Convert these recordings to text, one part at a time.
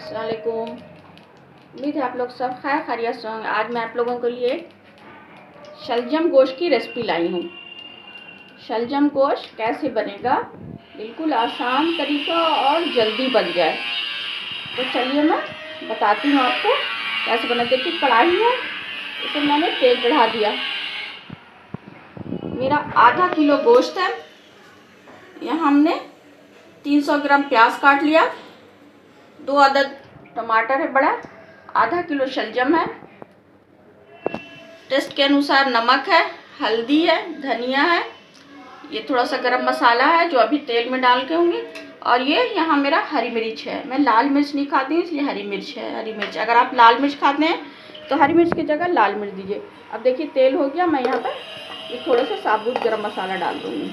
अस्सलाम वालेकुम। उम्मीद है आप लोग सब खैर खैरियत से होंगे। आज मैं आप लोगों के लिए शलजम गोश्त की रेसिपी लाई हूँ। शलजम गोश्त कैसे बनेगा, बिल्कुल आसान तरीका और जल्दी बन जाए। तो चलिए मैं बताती हूँ आपको कैसे बना। देखिए कढ़ाई है, इसमें मैंने तेल चढ़ा दिया। मेरा आधा किलो गोश्त है। यहाँ हमने 300 ग्राम प्याज काट लिया, 2 अदद टमाटर है बड़ा, आधा किलो शलजम है, टेस्ट के अनुसार नमक है, हल्दी है, धनिया है, ये थोड़ा सा गरम मसाला है जो अभी तेल में डाल के होंगी, और ये यहाँ मेरा हरी मिर्च है। मैं लाल मिर्च नहीं खाती हूँ इसलिए हरी मिर्च है। हरी मिर्च अगर आप लाल मिर्च खाते हैं तो हरी मिर्च की जगह लाल मिर्च दीजिए। अब देखिए तेल हो गया, मैं यहाँ पर ये थोड़ा सा साबुत गरम मसाला डाल दूँगी।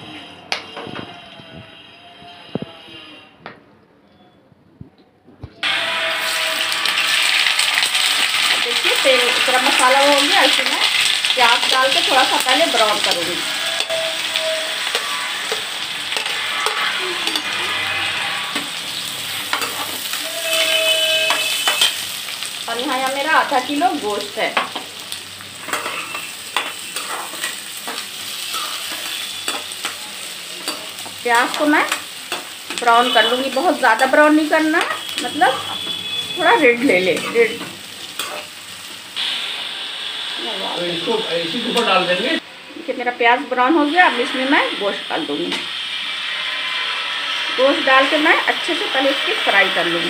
देखिए तेल गरम मसाला हो गया, इसमें प्याज डाल के थोड़ा सा पहले ब्राउन करूँगी। और यहाँ मेरा आधा किलो गोश्त है। प्याज को मैं ब्राउन कर लूँगी, बहुत ज़्यादा ब्राउन नहीं करना, मतलब थोड़ा रेड ले ले रेड। इसी ऊपर डाल देंगे। देखिए मेरा प्याज ब्राउन हो गया। अब इसमें मैं गोश्त डाल दूँगी। गोश्त डाल के मैं अच्छे से पहले इसकी फ्राई कर लूँगी।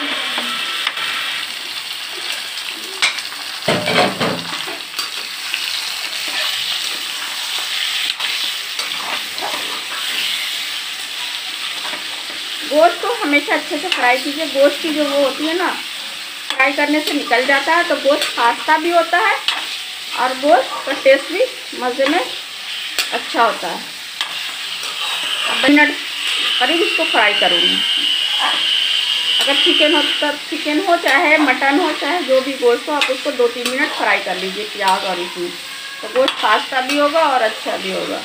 गोश्त को हमेशा अच्छे से फ्राई कीजिए। गोश्त की जो वो होती है ना, फ्राई करने से निकल जाता है, तो गोश्त खास्ता भी होता है और गोश्त का टेस्ट भी मज़े में अच्छा होता है। अब मिनट करीब इसको फ्राई करूँगी। अगर चिकन हो तो चिकन हो, चाहे मटन हो, चाहे जो भी गोश्त हो, आप उसको 2-3 मिनट फ्राई कर लीजिए प्याज और इसमें, तो गोश्त खास्ता भी होगा और अच्छा भी होगा।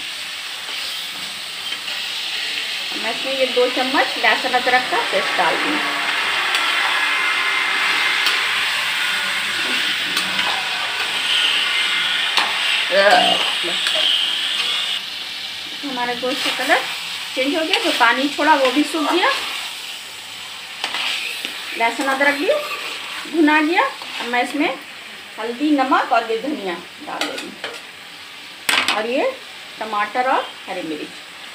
मैं इसमें ये 2 चम्मच लहसुन अदरक का पेस्ट डाल दूँ। हमारा गोश्त का कलर चेंज हो गया, जो पानी छोड़ा वो भी सूख गया, लहसुन अदरक भी भुना गया। अब मैं इसमें हल्दी, नमक और ये धनिया डाल दूँगी, और ये टमाटर और हरी मिर्च।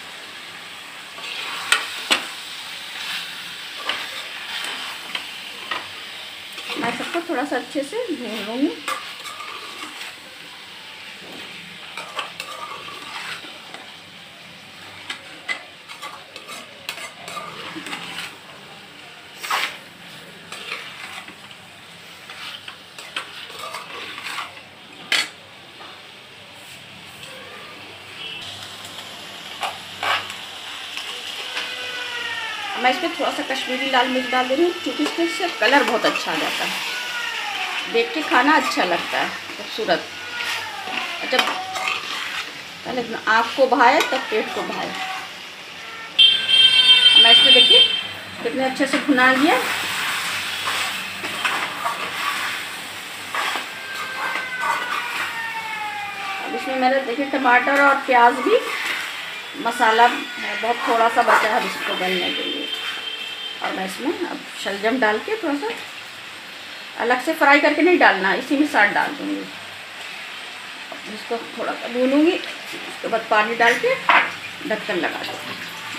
मैं सबको थोड़ा सा अच्छे से भून लूँगी। मैं इसमें थोड़ा सा कश्मीरी लाल मिर्च डाल दे रही हूँ, क्योंकि इससे कलर बहुत अच्छा आ जाता है, देख के खाना अच्छा लगता है, खूबसूरत। जब पहले आँख को भाए तब पेट को भाए। मैं इसमें देखिए कितने अच्छे से भुना लिया। अब इसमें मेरे देखिए टमाटर और प्याज भी मसाला है, बहुत थोड़ा सा बचा है इसको गलने के लिए। और मैं इसमें अब शलजम डाल के थोड़ा सा अलग से फ्राई करके नहीं डालना, इसी में साथ डाल दूँगी। इसको थोड़ा सा भूनूँगी, उसके बाद पानी डाल के ढक्कन लगा दूँगी।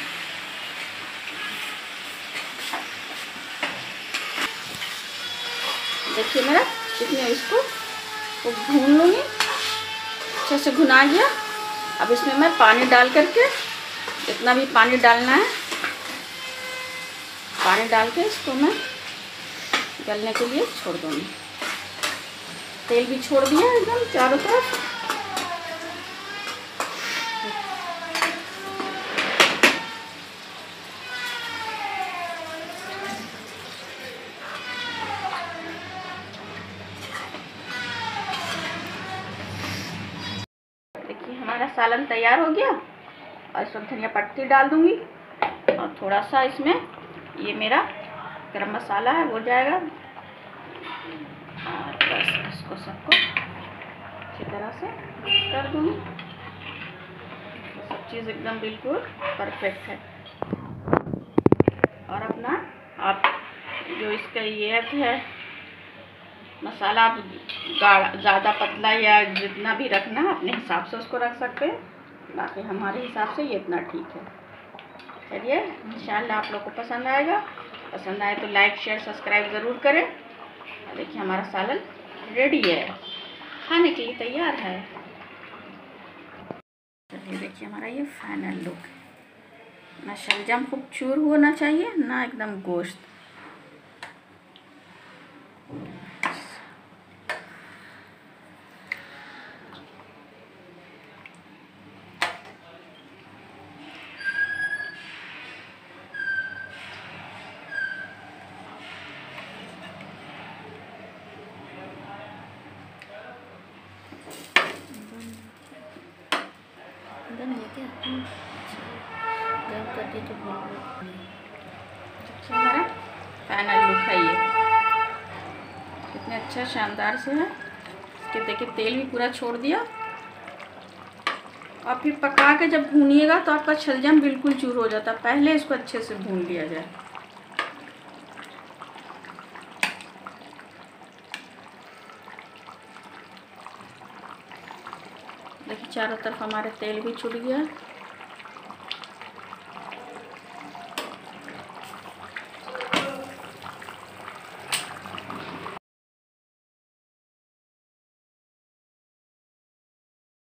देखिए मेरा कितने इसको भून लूँगी, अच्छे से भुना गया। अब इसमें मैं पानी डाल करके, जितना भी पानी डालना है पानी डाल के इसको मैं गलने के लिए छोड़ दूँगी। तेल भी छोड़ दिया एकदम चारों तरफ। देखिए हमारा सालन तैयार हो गया, और इसमें धनिया पत्ती डाल दूँगी, और थोड़ा सा इसमें ये मेरा गरम मसाला है वो जाएगा, और बस इसको सबको अच्छी तरह से कर दूँगी। तो सब चीज़ एकदम बिल्कुल परफेक्ट है। और अपना आप जो इसका ये है मसाला, आप गाढ़ा ज़्यादा पतला या जितना भी रखना अपने हिसाब से उसको रख सकते हैं, बाकी हमारे हिसाब से ये इतना ठीक है। चलिए, इंशाल्लाह आप लोग को पसंद आएगा। पसंद आए तो लाइक शेयर सब्सक्राइब ज़रूर करें। देखिए हमारा सालन रेडी है, खाने के लिए तैयार है। चलिए देखिए हमारा ये फाइनल लुक। ना शलजम खूब चूर होना चाहिए, ना एकदम गोश्त। हमारा फाइनल लुक है ये, कितने अच्छा शानदार से है। इसके देखिए तेल भी पूरा छोड़ दिया। और फिर पका के जब भूनिएगा तो आपका शलजम बिल्कुल चूर हो जाता है, पहले इसको अच्छे से भून लिया जाए। देखिए चारों तरफ हमारे तेल भी छूट गया।